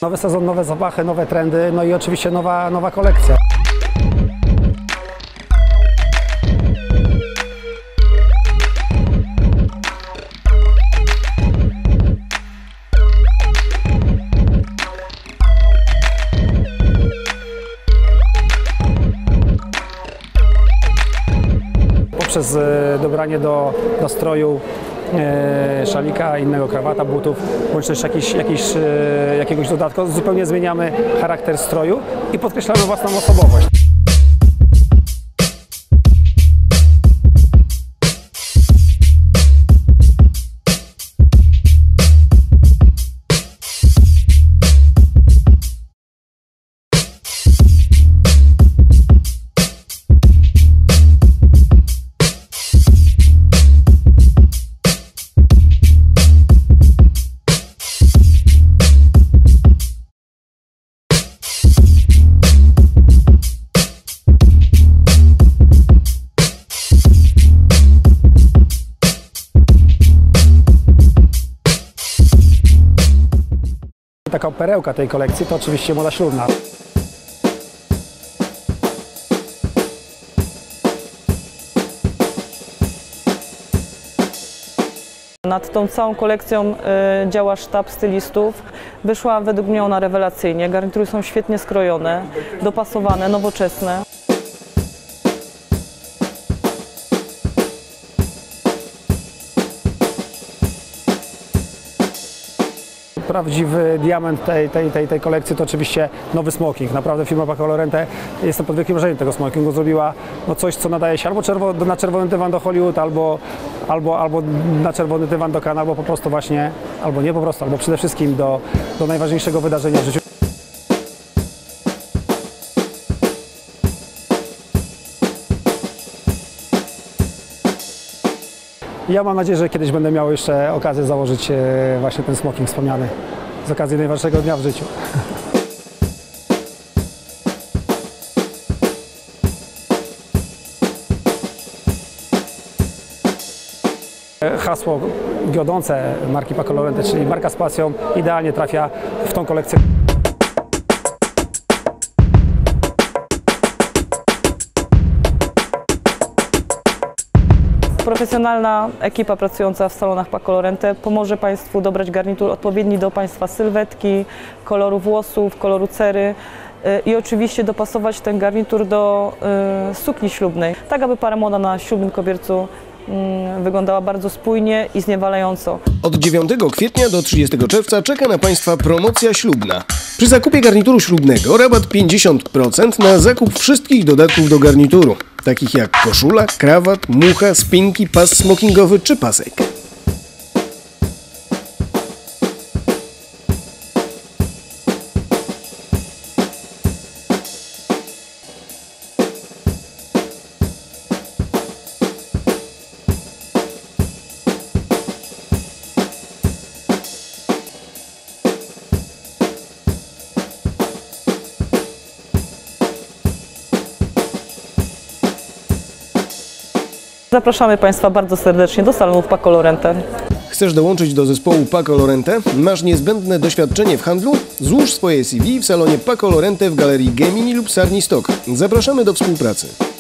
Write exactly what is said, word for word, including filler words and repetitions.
Nowy sezon, nowe zapachy, nowe trendy, no i oczywiście nowa, nowa kolekcja. Poprzez dobranie do, do stroju e, szalika, innego krawata, butów, bądź też jakiś, jakiś, e, jakiegoś dodatku, zupełnie zmieniamy charakter stroju i podkreślamy własną osobowość. Taka perełka tej kolekcji to oczywiście moda ślubna. Nad tą całą kolekcją y, działa sztab stylistów. Wyszła według mnie ona rewelacyjnie. Garnitury są świetnie skrojone, dopasowane, nowoczesne. Prawdziwy diament tej, tej, tej, tej kolekcji to oczywiście nowy smoking. Naprawdę firma Paco Lorente, jestem pod wielkim wrażeniem tego smokingu, zrobiła no coś, co nadaje się albo czerwo, na czerwony dywan do Hollywood, albo, albo, albo na czerwony dywan do Cannes, albo po prostu właśnie, albo nie po prostu, albo przede wszystkim do, do najważniejszego wydarzenia w życiu. Ja mam nadzieję, że kiedyś będę miał jeszcze okazję założyć właśnie ten smoking wspomniany z okazji najważniejszego dnia w życiu. Hasło wiodące marki Paco Lorente, czyli marka z pasją, idealnie trafia w tą kolekcję. Profesjonalna ekipa pracująca w salonach Paco Lorente pomoże Państwu dobrać garnitur odpowiedni do Państwa sylwetki, koloru włosów, koloru cery i oczywiście dopasować ten garnitur do y, sukni ślubnej, tak aby para młoda na ślubnym kobiercu y, wyglądała bardzo spójnie i zniewalająco. Od dziewiątego kwietnia do trzydziestego czerwca czeka na Państwa promocja ślubna. Przy zakupie garnituru ślubnego rabat pięćdziesiąt procent na zakup wszystkich dodatków do garnituru, takich jak koszula, krawat, mucha, spinki, pas smokingowy czy pasek. Zapraszamy Państwa bardzo serdecznie do salonów Paco Lorente. Chcesz dołączyć do zespołu Paco Lorente? Masz niezbędne doświadczenie w handlu? Złóż swoje C V w salonie Paco Lorente w Galerii Gemini lub Sarni Stock. Zapraszamy do współpracy.